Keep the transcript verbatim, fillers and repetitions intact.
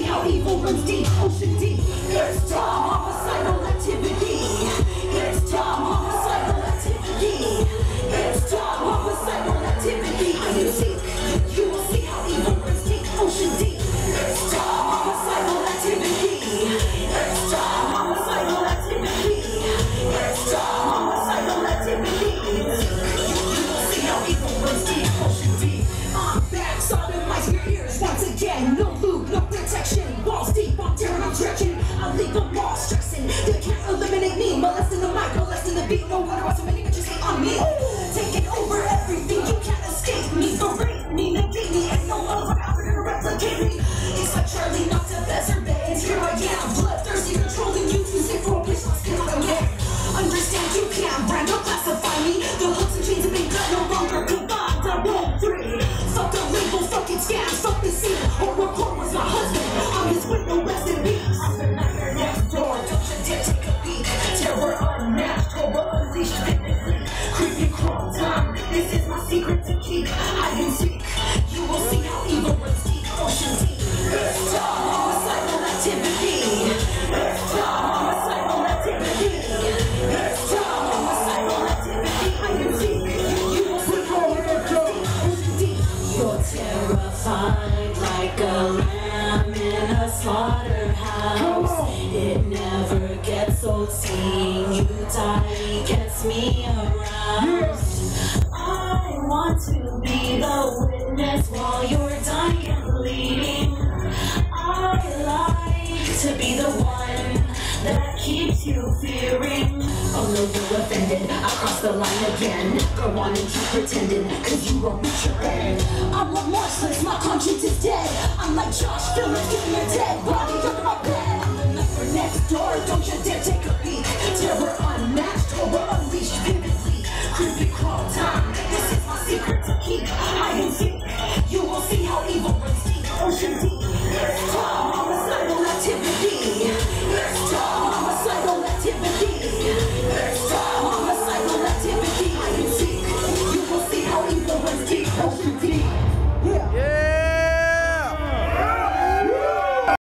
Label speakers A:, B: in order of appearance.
A: how evil runs deep, ocean deep. It's time, homicidal activity. It's time, homicidal activity. It's time, homicidal activity. You see, you will see how evil runs deep, ocean deep. It's time, homicidal activity. It's time, homicidal activity. It's time, homicidal activity. You will see how evil runs deep, ocean deep. I'm back, sodomize your ears once again. No lube, no protection, walls deep, I'm tearing, I'm stretching. I leave them all stressing. They can't eliminate me, molesting the mic, molesting the beat. No wonder why so many bitches hate on me. Taking over everything, you can't escape me. Berate me, negate me, and no longer out there to replicate me. It's like Charlie not to better beds. Here I am, bloodthirsty, controlling you. You say for a bitch, I'll steal it again. Understand you can't brand or classify me. The hooks and chains have been cut, no longer combined. I won't free. Fuck the label, fucking scams, fuck the scene. Or record was my husband. I'm his window, rest in peace. I'm the nightmare next door, don't you dare take a peek. Terror unmatched, over unleashed, physically. Creepy crawl time, this is my secret to keep. I can speak, you will see how evil runs deep, ocean deep. It's time, homicidal activity. It's time, homicidal activity. It's time, homicidal activity. I can speak, you will see how evil runs deep, ocean deep. You're terrified like a lamb in a slaughterhouse. It never gets old seeing you die, gets me aroused. I want to be the witness while you're dying and bleeding. I like to be the one that keeps you fearing. Oh no, you're offended, I crossed the line again. Go on and keep pretending, cause you won't reach your end. I'm remorseless, my conscience is dead. I'm like Josh Phillips, giving your dead body under my bed. I'm the nightmare next door, don't you dare take